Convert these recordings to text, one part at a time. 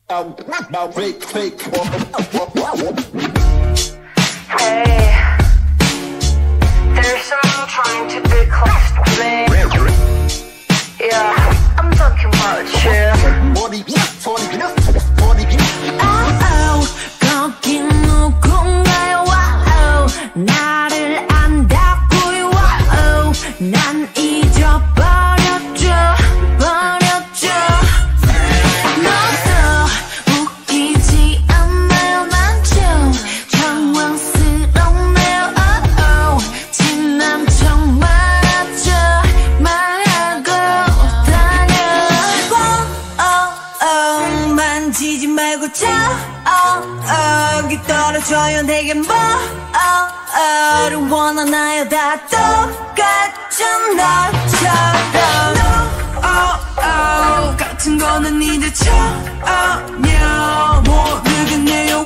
Hey, there's someone trying to be close to me. Yeah, I'm talking about you. 거기 누군가요? 나를 안다고요? 난 잊어버렸죠. 너도 웃기지 않나요? 난 좀 당황스럽네요. 지난 척 말하죠. 말하고 다녀. 만지지 말고 저기 떨어져요. 내게 뭐를 원하나요? 다 똑같죠. 너처럼 같은 거는 이제 전혀 모르겠네요.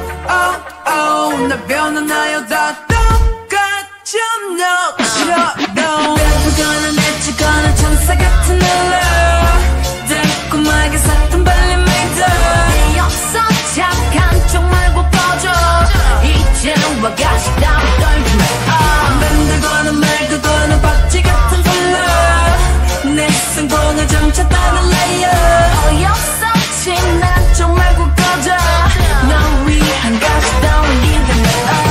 나 변하나요? 다 똑같죠. 너처럼 예쁘거나 내치거나 천사 같은 눈을 달콤하게 샀던 발림메이드 없어. 착한 척 말고 꺼져. 이제는 와가시 따위 떨지 마. 만들거나 말거나 박쥐 같은 설레 내 승부는 점쳤다는 레이어 어이없어. 친한 척 말고 꺼져. 널 위한 가시 따위 이름에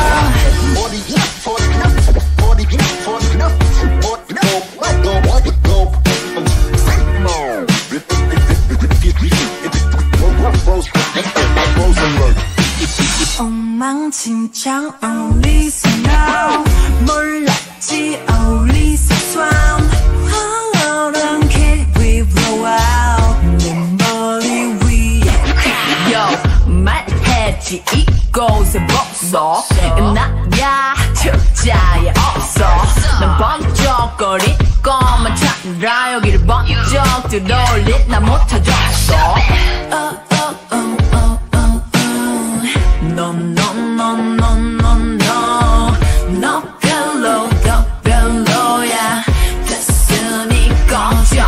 엉망진창 어울리서 now 몰랐지 어울리서 swam 황홀한 길 위로 out 내 머리 위에 Yo 말했지 이곳에 벗어 나야 적자에 없어. 난 번쩍거리고만 찾느라 여기를 번쩍 들어올린 나 못하겠어. No, no, no, no, no, no. 너 별로, 너 별로야. 됐으니 꺼져.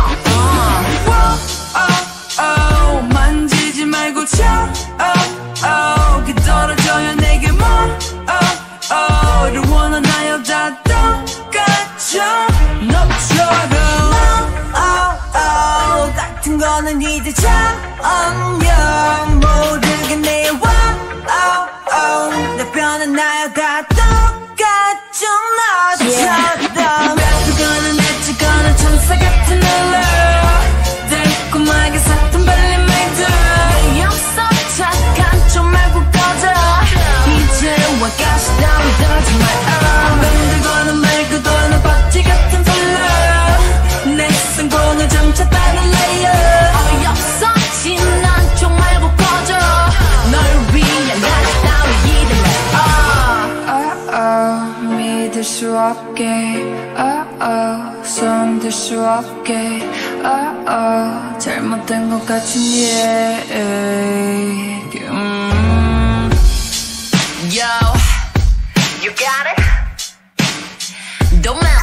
만지지 말고 그 떨어져요. 내게 뭐를 원하나요? 다 똑같죠. 너처럼 같은 거는 이제 전혀 모르겠네요. 내 변하나요? 다 똑같죠. 너처럼 예쁘거나 내치거나 천사 같은 눈을 달콤하게 샀던 발림메이드 없어. 착한 척 말고 꺼져. 이제 와가시 따위 떨지 마. 만들거나 말거나 박쥐 같은 설레 내 승부는 점쳤다는 레이어 어이없어. 친한 척 말고 꺼져. 널 위한 가시 따위 이름에 믿을 수 없게 손댈 수 없게 잘못된 것 같은 얘기 Yo, you got it? Don't